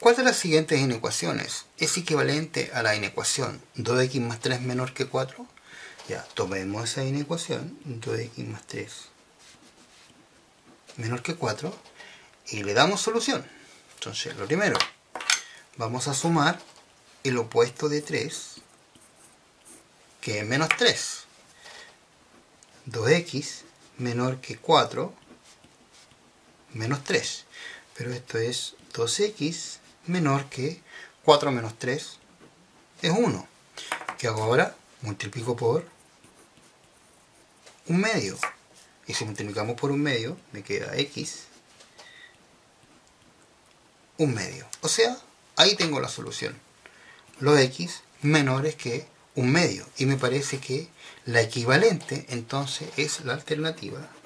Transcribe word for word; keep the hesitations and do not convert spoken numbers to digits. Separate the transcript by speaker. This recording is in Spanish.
Speaker 1: ¿Cuál de las siguientes inecuaciones es equivalente a la inecuación dos equis más tres menor que cuatro? Ya, tomemos esa inecuación, dos equis más tres menor que cuatro, y le damos solución. Entonces, lo primero, vamos a sumar el opuesto de tres, que es menos tres. dos equis menor que cuatro menos tres. Pero esto es dos equis menor que cuatro menos tres es uno. ¿Qué hago ahora? Multiplico por un medio. Y si multiplicamos por un medio, me queda x un medio. O sea, ahí tengo la solución. Los x menores que un medio. Y me parece que la equivalente entonces es la alternativa